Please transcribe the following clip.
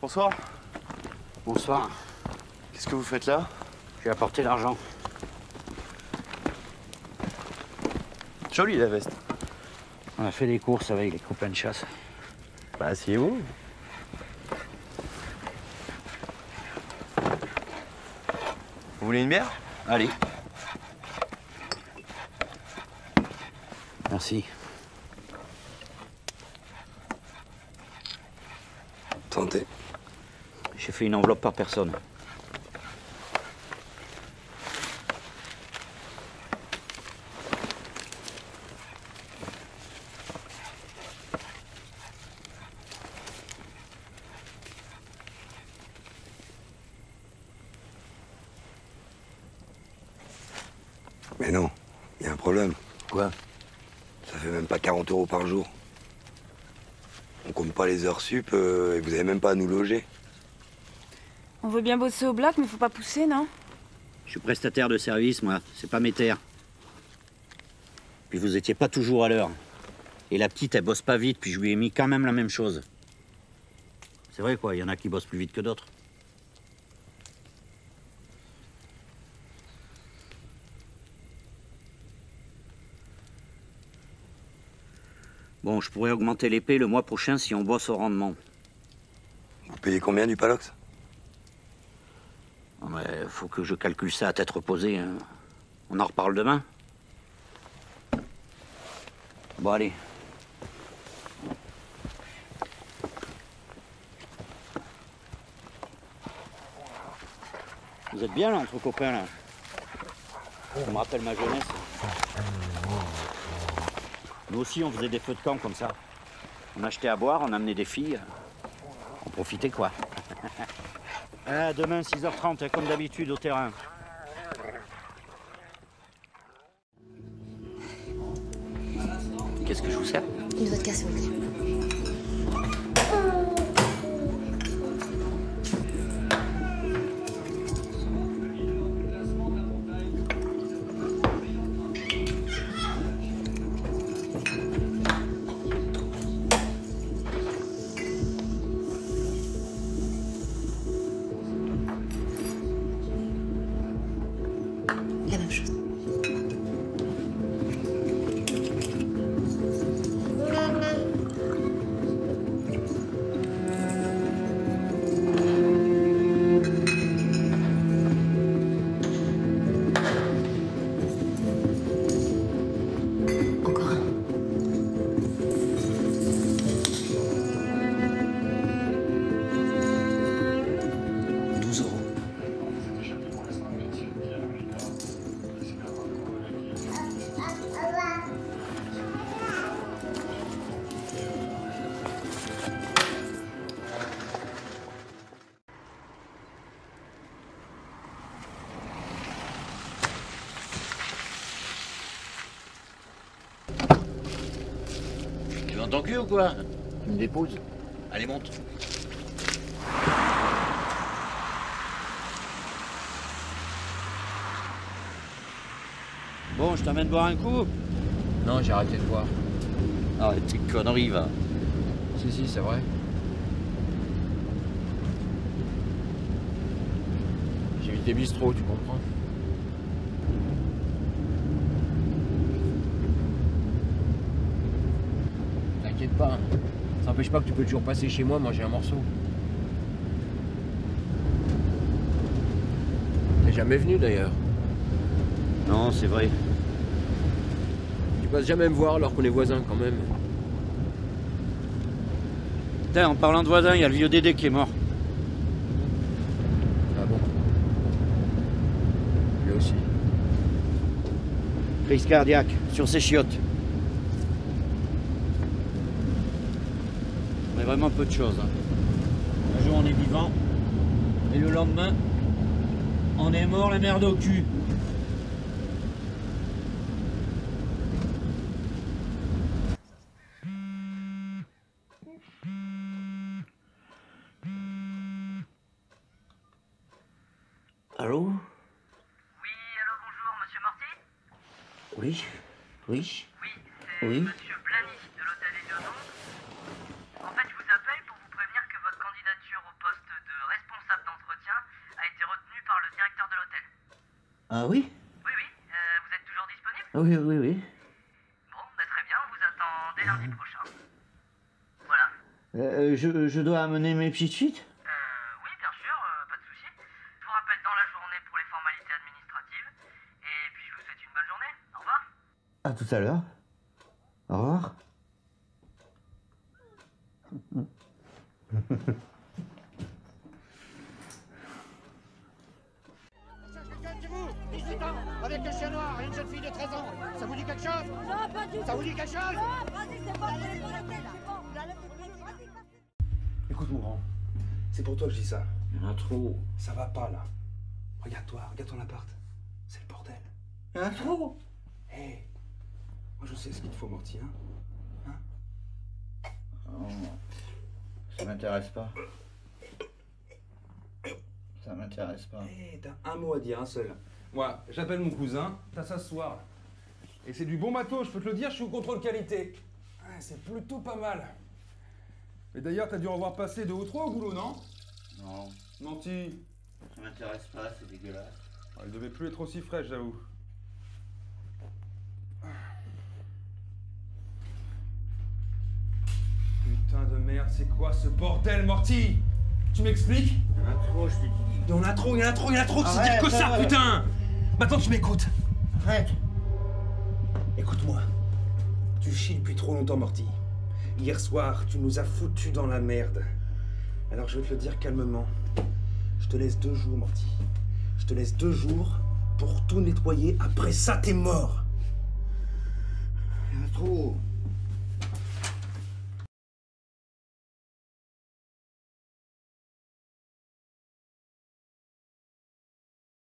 Bonsoir. Bonsoir. Qu'est-ce que vous faites là? J'ai apporté l'argent. Jolie la veste. On a fait des courses avec les copains de chasse. Bah, asseyez-vous. Vous voulez une bière? Allez. Merci. Tentez. J'ai fait une enveloppe par personne. Mais non, il y a un problème. Quoi? Ça fait même pas 40 € par jour. On compte pas les heures sup et vous avez même pas à nous loger. On veut bien bosser au bloc, mais faut pas pousser, non? Je suis prestataire de service, moi. C'est pas mes terres. Puis vous étiez pas toujours à l'heure. Et la petite, elle bosse pas vite, puis je lui ai mis quand même la même chose. C'est vrai, quoi. Il y en a qui bossent plus vite que d'autres. Bon, je pourrais augmenter l'épée le mois prochain si on bosse au rendement. Vous payez combien du palox? Non, mais faut que je calcule ça à tête reposée, hein. On en reparle demain? Bon, allez. Vous êtes bien, là, entre copains, là? Ça me rappelle ma jeunesse. Nous aussi, on faisait des feux de camp comme ça. On achetait à boire, on amenait des filles. On profitait, quoi. Ah, demain, 6h30, comme d'habitude, au terrain. Qu'est-ce que je vous sers? Une vodka, s'il vous plaît. La même chose. Encore un. Tu veux ton cul ou quoi? Tu me déposes. Allez, monte. Bon, je t'emmène boire un coup? Non, j'ai arrêté de boire. Arrête tes conneries, va. Si, c'est vrai. J'ai évité bistrot, tu comprends? T'inquiète pas, hein. Ça n'empêche pas que tu peux toujours passer chez moi manger un morceau. T'es jamais venu d'ailleurs. Non, c'est vrai. Tu passes jamais me voir alors qu'on est voisins quand même. Putain, en parlant de voisins, il y a le vieux Dédé qui est mort. Ah bon? Lui aussi. Crise cardiaque, sur ses chiottes. Mais vraiment peu de choses, hein. Un jour on est vivant, et le lendemain, on est mort la merde au cul. Allô? Oui, allô, bonjour, monsieur Morty? Oui, oui, Oui, c'est oui. monsieur Blany de l'hôtel Éléonore. En fait, je vous appelle pour vous prévenir que votre candidature au poste Ah oui? Oui, oui. Vous êtes toujours disponible? Oui, oui, oui. Bon, bah, très bien, on vous attend dès lundi prochain. Voilà. Je dois amener mes petites filles? Oui, bien sûr, pas de souci. Je vous rappelle dans la journée pour les formalités administratives. Et puis je vous souhaite une bonne journée. Au revoir. À tout à l'heure. Au revoir. Quelqu'un chez vous, 18 ans, avec un chien noir et une jeune fille de 13 ans. Ça vous dit quelque chose? Non, pas du tout. Ça vous dit quelque chose? Non, vas-y, c'est pas vrai, c'est bon. Écoute, Mourant, c'est pour toi que je dis ça. Il y en a trop. Ça va pas, là. Regarde-toi, regarde ton appart. C'est le bordel. Il y en a trop. Hé, moi je sais ce qu'il te faut, Morty, hein? Oh, ça m'intéresse pas. Ça m'intéresse pas. Hé, t'as un mot à dire, un seul. Moi, j'appelle mon cousin, t'as s'asseoir. Et c'est du bon matos, je peux te le dire, je suis au contrôle qualité. Ah, c'est plutôt pas mal. Mais d'ailleurs, t'as dû en voir passer 2 ou 3 au boulot, non? Non, Menti. ça m'intéresse pas, c'est dégueulasse. Elle devait plus être aussi fraîche, j'avoue. Putain de merde, c'est quoi ce bordel, Morty? Tu m'expliques? Il y en a trop, je te dis. Il y en a trop, il y en a trop, il y en a trop, c'est Arrête, dire que ça, arrête. putain! Maintenant tu m'écoutes. Arrête. Écoute-moi. Tu chies depuis trop longtemps, Morty. Hier soir, tu nous as foutus dans la merde. Alors je vais te le dire calmement. Je te laisse 2 jours, Morty. Je te laisse 2 jours pour tout nettoyer. Après ça, t'es mort.